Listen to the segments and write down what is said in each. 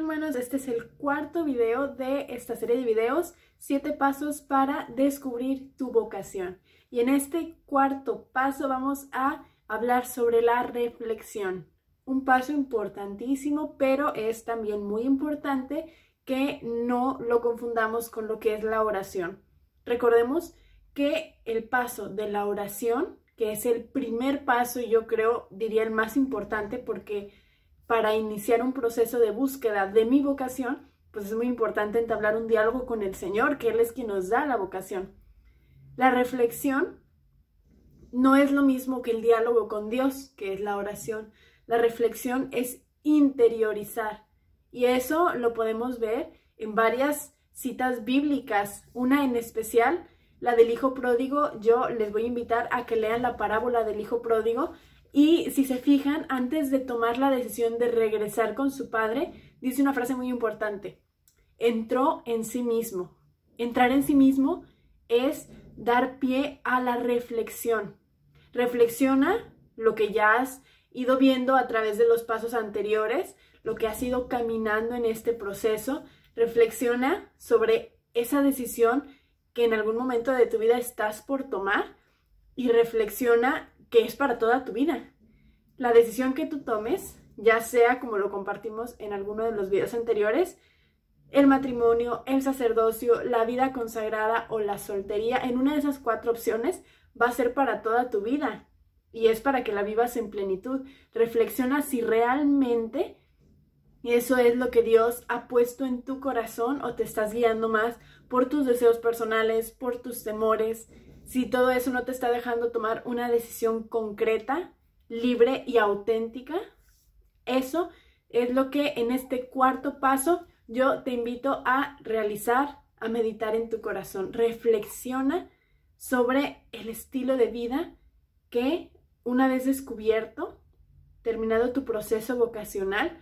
hermanos? Este es el cuarto video de esta serie de videos, 7 pasos para descubrir tu vocación. Y en este cuarto paso vamos a hablar sobre la reflexión. Un paso importantísimo, pero es también muy importante que no lo confundamos con lo que es la oración. Recordemos que el paso de la oración, que es el primer paso y yo creo, diría el más importante, porque para iniciar un proceso de búsqueda de mi vocación, pues es muy importante entablar un diálogo con el Señor, que Él es quien nos da la vocación. La reflexión no es lo mismo que el diálogo con Dios, que es la oración. La reflexión es interiorizar, y eso lo podemos ver en varias citas bíblicas. Una en especial, la del hijo pródigo. Yo les voy a invitar a que lean la parábola del hijo pródigo. Y si se fijan, antes de tomar la decisión de regresar con su padre, dice una frase muy importante: entró en sí mismo. Entrar en sí mismo es dar pie a la reflexión. Reflexiona lo que ya has ido viendo a través de los pasos anteriores, lo que has ido caminando en este proceso. Reflexiona sobre esa decisión que en algún momento de tu vida estás por tomar, y reflexiona que es para toda tu vida. La decisión que tú tomes, ya sea como lo compartimos en alguno de los videos anteriores, el matrimonio, el sacerdocio, la vida consagrada o la soltería, en una de esas 4 opciones va a ser para toda tu vida y es para que la vivas en plenitud. Reflexiona si realmente eso es lo que Dios ha puesto en tu corazón, o te estás guiando más por tus deseos personales, por tus temores. Si todo eso no te está dejando tomar una decisión concreta, libre y auténtica, eso es lo que en este cuarto paso yo te invito a realizar, a meditar en tu corazón. Reflexiona sobre el estilo de vida que, una vez descubierto, terminado tu proceso vocacional,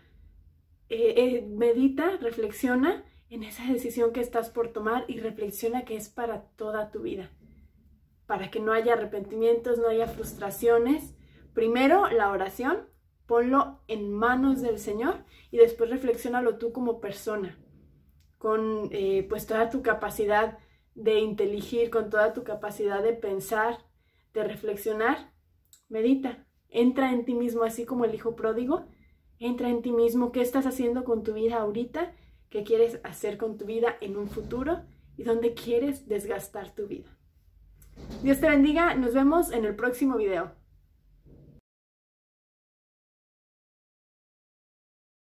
medita, reflexiona en esa decisión que estás por tomar y reflexiona que es para toda tu vida, para que no haya arrepentimientos, no haya frustraciones. Primero la oración, ponlo en manos del Señor, y después reflexiónalo tú como persona, con pues toda tu capacidad de inteligir, con toda tu capacidad de pensar, de reflexionar. Medita, entra en ti mismo, así como el hijo pródigo. Entra en ti mismo. ¿Qué estás haciendo con tu vida ahorita? ¿Qué quieres hacer con tu vida en un futuro? ¿Y dónde quieres desgastar tu vida? Dios te bendiga. Nos vemos en el próximo video.